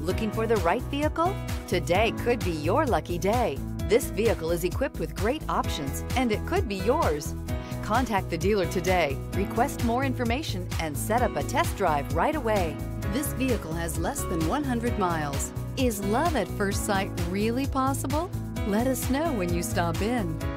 Looking for the right vehicle? Today could be your lucky day. This vehicle is equipped with great options and it could be yours. Contact the dealer today, request more information, and set up a test drive right away. This vehicle has less than 100 miles. Is love at first sight really possible? Let us know when you stop in.